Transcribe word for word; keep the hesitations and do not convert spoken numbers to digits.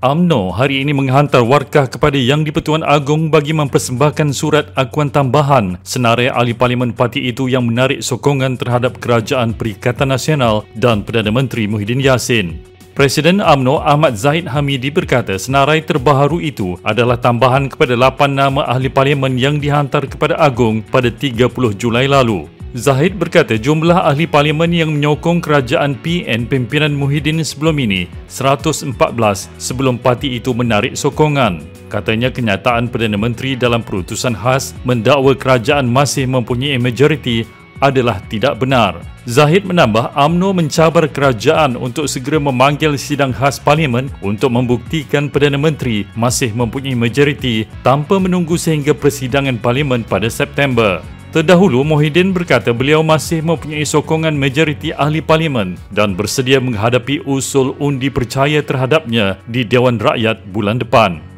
UMNO hari ini menghantar warkah kepada Yang di-Pertuan Agong bagi mempersembahkan surat akuan tambahan senarai ahli parlimen parti itu yang menarik sokongan terhadap Kerajaan Perikatan Nasional dan Perdana Menteri Muhyiddin Yassin. Presiden UMNO Ahmad Zahid Hamidi berkata senarai terbaharu itu adalah tambahan kepada lapan nama ahli parlimen yang dihantar kepada Agong pada tiga puluh Julai lalu. Zahid berkata jumlah ahli parlimen yang menyokong kerajaan P N pimpinan Muhyiddin sebelum ini seratus empat belas sebelum parti itu menarik sokongan. Katanya kenyataan Perdana Menteri dalam perutusan khas mendakwa kerajaan masih mempunyai majoriti adalah tidak benar. Zahid menambah UMNO mencabar kerajaan untuk segera memanggil sidang khas parlimen untuk membuktikan Perdana Menteri masih mempunyai majoriti tanpa menunggu sehingga persidangan parlimen pada September. Terdahulu, Muhyiddin berkata beliau masih mempunyai sokongan majoriti ahli parlimen dan bersedia menghadapi usul undi percaya terhadapnya di Dewan Rakyat bulan depan.